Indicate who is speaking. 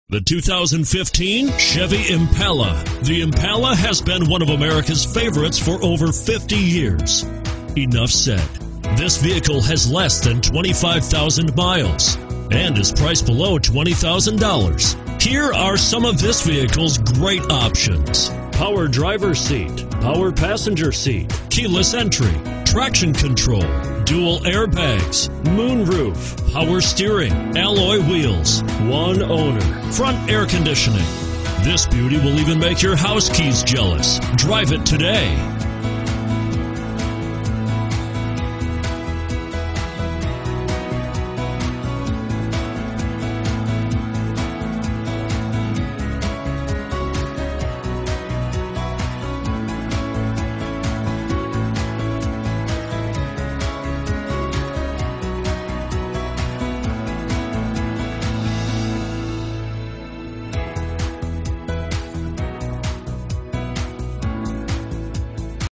Speaker 1: The 2015 Chevy Impala. The Impala has been one of America's favorites for over 50 years. Enough said. This vehicle has less than 25,000 miles and is priced below $20,000. Here are some of this vehicle's great options: power driver's seat, power passenger seat, keyless entry, traction control, dual airbags, moonroof, power steering, alloy wheels, one owner, front air conditioning. This beauty will even make your house keys jealous. Drive it today.